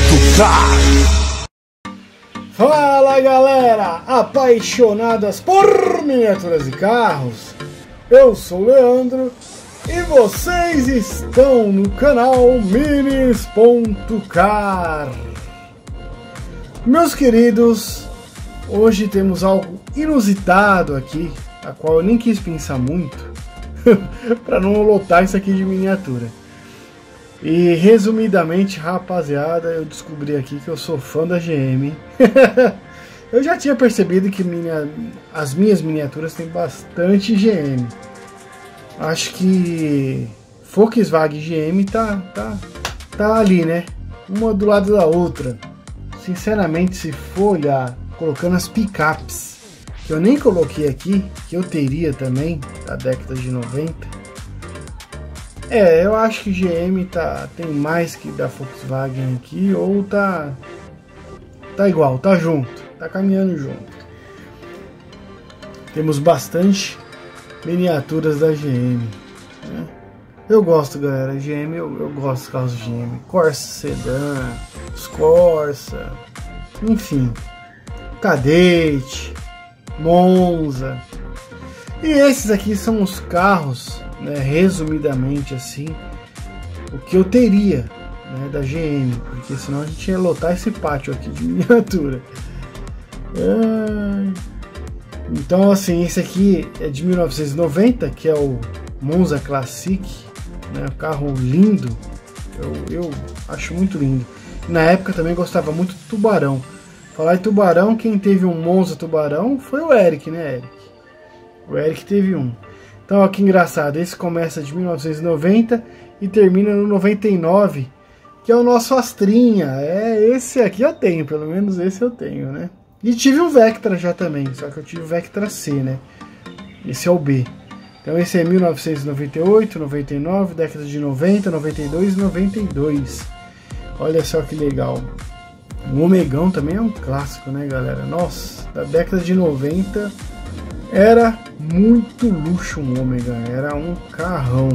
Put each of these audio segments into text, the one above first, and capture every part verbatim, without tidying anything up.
Car. Fala galera, apaixonadas por miniaturas e carros, eu sou o Leandro e vocês estão no canal Minis ponto car. Meus queridos, hoje temos algo inusitado aqui, a qual eu nem quis pensar muito para não lotar isso aqui de miniatura. E resumidamente, rapaziada, eu descobri aqui que eu sou fã da G M. Eu já tinha percebido que minha, as minhas miniaturas têm bastante G M. Acho que Volkswagen e G M tá, tá, tá ali, né? Uma do lado da outra. Sinceramente, se for olhar, colocando as picapes, que eu nem coloquei aqui, que eu teria também, da década de noventa. É, eu acho que G M tá, tem mais que da Volkswagen aqui, ou tá, tá igual, tá junto, tá caminhando junto. Temos bastante miniaturas da G M, né? Eu gosto, galera, G M, eu, eu gosto dos carros G M, Corsa Sedan, os Corsa, enfim, Cadete, Monza. E esses aqui são os carros, né, resumidamente assim, o que eu teria, né, da G M, porque senão a gente ia lotar esse pátio aqui de miniatura. É... Então assim, esse aqui é de mil novecentos e noventa, que é o Monza Classic, né, um carro lindo, eu, eu acho muito lindo. Na época também gostava muito do Tubarão. Falar em Tubarão, quem teve um Monza Tubarão foi o Eric, né, Eric? O Eric teve um. Então, olha que engraçado, esse começa de mil novecentos e noventa e termina no noventa e nove, que é o nosso Astrinha. É, esse aqui eu tenho, pelo menos esse eu tenho, né? E tive um Vectra já também, só que eu tive o Vectra C, né? Esse é o B. Então esse é mil novecentos e noventa e oito, noventa e nove, década de noventa, noventa e dois e noventa e dois. Olha só que legal. O Omegão também é um clássico, né, galera? Nossa, da década de noventa... era muito luxo um Ômega, era um carrão.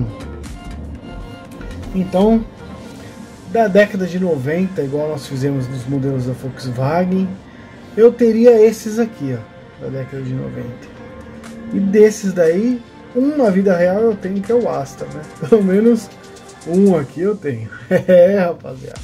Então, da década de noventa, igual nós fizemos nos modelos da Volkswagen, eu teria esses aqui, ó, da década de noventa. E desses daí, um na vida real eu tenho, que é o Astra, né? Pelo menos um aqui eu tenho. É, rapaziada.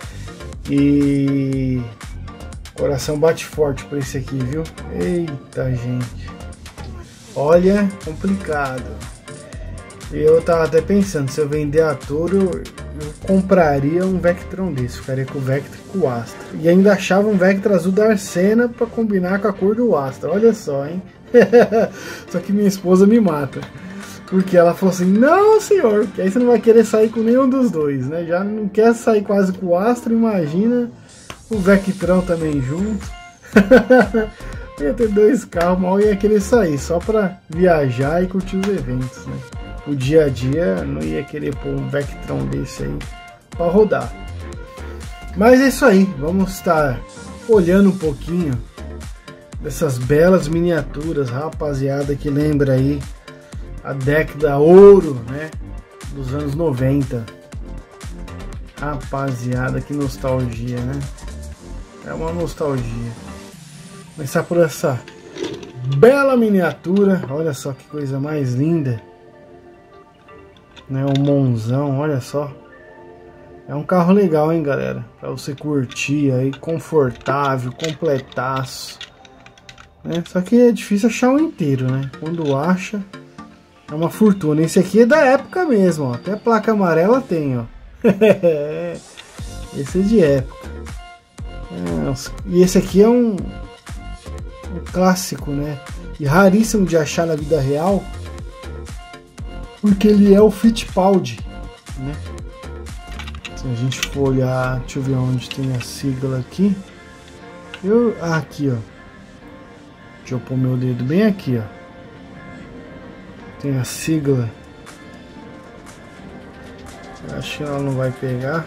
E coração bate forte por esse aqui, viu? Eita, gente. Olha, complicado. Eu tava até pensando, se eu vender a Toro, eu, eu compraria um Vectrão desse. Ficaria com o Vectra e com o Astra. E ainda achava um Vectra azul da Arsena para combinar com a cor do Astra. Olha só, hein? Só que minha esposa me mata. Porque ela falou assim, não senhor, que aí você não vai querer sair com nenhum dos dois, né? Já não quer sair quase com o Astra, imagina o Vectrão também junto. Ia ter dois carros, mal ia querer sair, só para viajar e curtir os eventos, né? O dia a dia não ia querer pôr um Vectrão desse aí para rodar. Mas é isso aí, vamos estar olhando um pouquinho dessas belas miniaturas, rapaziada, que lembra aí a década ouro, né, dos anos noventa. Rapaziada, que nostalgia, né? É uma nostalgia. Começar por essa bela miniatura, olha só que coisa mais linda, né? O Monzão, olha só, é um carro legal, hein, galera, para você curtir aí, confortável, completaço, né? Só que é difícil achar o inteiro, né? Quando acha é uma fortuna. Esse aqui é da época mesmo, ó. Até placa amarela tem, ó. Esse é de época. É, e esse aqui é um um clássico, né? E raríssimo de achar na vida real, porque ele é o Fittipaldi, né? Se a gente for olhar, deixa eu ver onde tem a sigla aqui. Eu, ah, aqui, ó. Deixa eu pôr meu dedo bem aqui, ó. Tem a sigla. Eu acho que ela não vai pegar.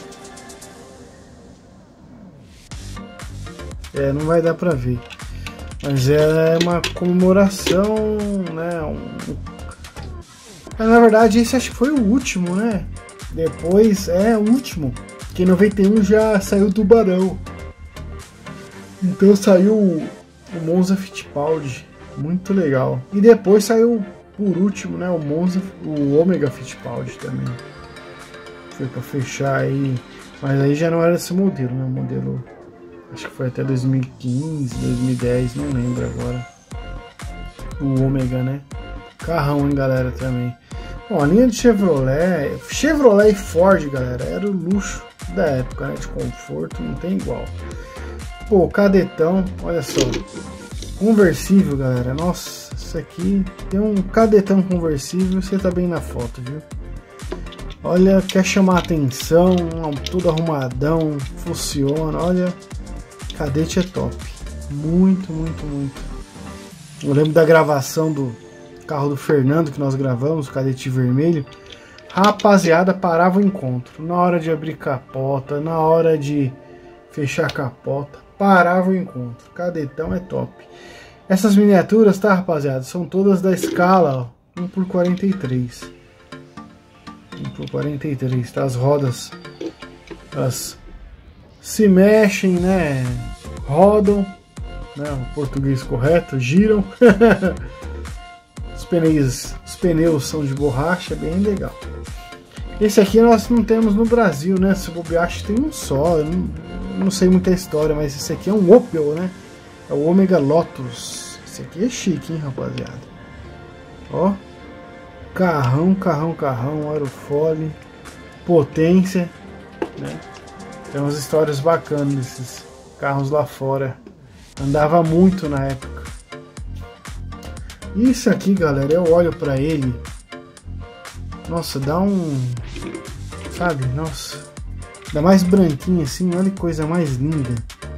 É, não vai dar pra ver. Mas é uma comemoração, né? Um... Na verdade, esse acho que foi o último, né? Depois, é o último. que em noventa e um já saiu o Tubarão. Então saiu o Monza Fittipaldi, muito legal. E depois saiu, por último, né, o Monza, o Omega Fittipaldi também. Foi para fechar aí, mas aí já não era esse modelo, né? O modelo, acho que foi até dois mil e quinze, dois mil e dez, não lembro agora. O Omega, né? Carrão, hein, galera, também. Bom, a linha de Chevrolet, Chevrolet e Ford, galera, era o luxo da época, né? De conforto, não tem igual. Pô, cadetão, olha só. Conversível, galera. Nossa, isso aqui tem um cadetão conversível, você tá bem na foto, viu? Olha, quer chamar atenção, tudo arrumadão, funciona. Olha, cadete é top. Muito, muito, muito. Eu lembro da gravação do carro do Fernando que nós gravamos, o cadete vermelho. Rapaziada, parava o encontro. Na hora de abrir capota, na hora de fechar a capota, parava o encontro. Cadetão é top. Essas miniaturas, tá, rapaziada? São todas da escala ó, um por quarenta e três. um por quarenta e três, tá? As rodas, elas se mexem, né? Rodam, né? O português correto, giram. Os pneus, os pneus são de borracha, bem legal. Esse aqui nós não temos no Brasil, né? Se bobear, acho que tem um só. Eu não, eu não sei muita história, mas esse aqui é um Opel, né? É o Omega Lotus. Esse aqui é chique, hein, rapaziada? Ó. Carrão, carrão, carrão, aerofólio, potência, né? Tem umas histórias bacanas desses carros lá fora. Andava muito na época. Isso aqui, galera, eu olho pra ele. Nossa, dá um... Sabe? Nossa. Dá mais branquinho assim, olha que coisa mais linda.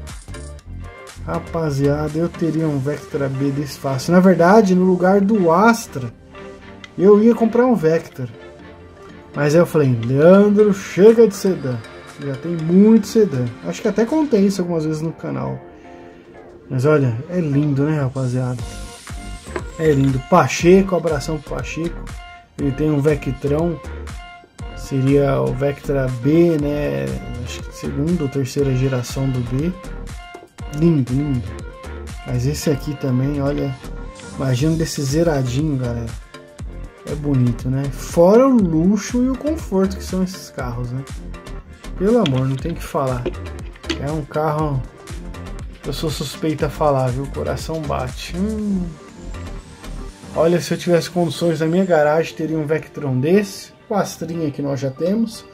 Rapaziada, eu teria um Vectra B desse fácil. Na verdade, no lugar do Astra, eu ia comprar um Vectra. Mas aí eu falei, Leandro, chega de sedã. Já tem muito sedã. Acho que até contei isso algumas vezes no canal. Mas olha, é lindo, né, rapaziada? É lindo. Pacheco, abração pro Pacheco. Ele tem um Vectrão. Seria o Vectra B, né? Acho que segunda ou terceira geração do B. Lindo, lindo. Mas esse aqui também, olha. Imagina desse zeradinho, galera. É bonito, né? Fora o luxo e o conforto que são esses carros, né? Pelo amor, não tem o que falar. É um carro... Eu sou suspeito a falar, viu? O coração bate. Hum. Olha, se eu tivesse condições na minha garagem, teria um Vectrão desse. O Astrinha que nós já temos.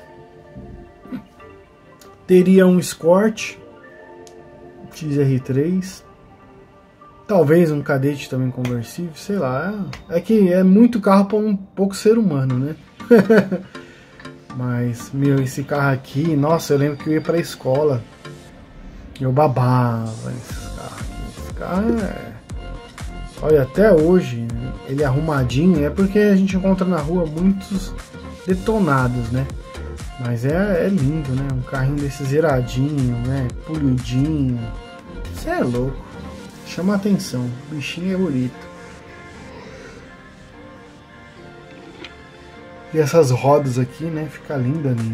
Teria um Escort X R três. Talvez um Cadete também conversível, sei lá. É que é muito carro para um pouco ser humano, né? Mas, meu, esse carro aqui, nossa, eu lembro que eu ia pra escola. Eu babava esses carros aqui. Esse carro é... Olha, até hoje, ele é arrumadinho, é porque a gente encontra na rua muitos detonados, né? Mas é, é lindo, né? Um carrinho desse zeradinho, né? Polidinho. Isso é louco. Chama a atenção, o bichinho é bonito. E essas rodas aqui, né? Fica linda nele.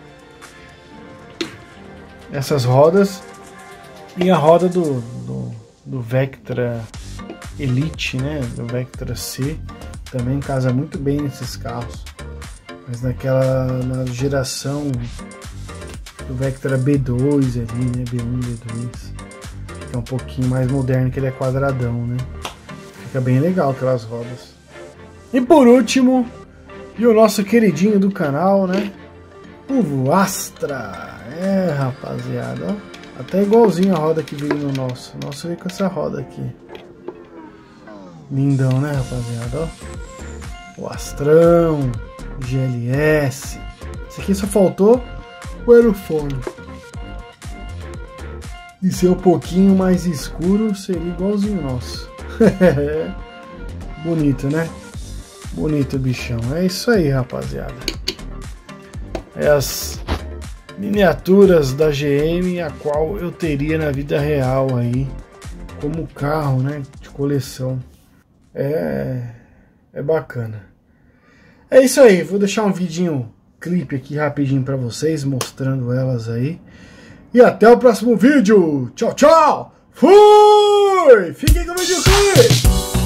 Essas rodas e a roda do, do, do Vectra Elite, né? Do Vectra C. Também casa muito bem nesses carros. Mas naquela na geração do Vectra B dois ali, né? B um, B dois. É um pouquinho mais moderno, que ele é quadradão, né? Fica bem legal aquelas rodas. E por último, e o nosso queridinho do canal, né? O Astra. É, rapaziada, ó. Até igualzinho a roda que veio no nosso. Nossa, veio com essa roda aqui. Lindão, né, rapaziada, ó. O Astrão, G L S. Esse aqui só faltou o aerofólio. E ser um pouquinho mais escuro seria igualzinho o nosso. Bonito, né? Bonito, bichão. É isso aí, rapaziada. É as miniaturas da G M, a qual eu teria na vida real aí, como carro, né? De coleção. É, é bacana. É isso aí. Vou deixar um vidinho clipe aqui rapidinho para vocês, mostrando elas aí. E até o próximo vídeo. Tchau, tchau. Fui! Fiquem com o videoclipe!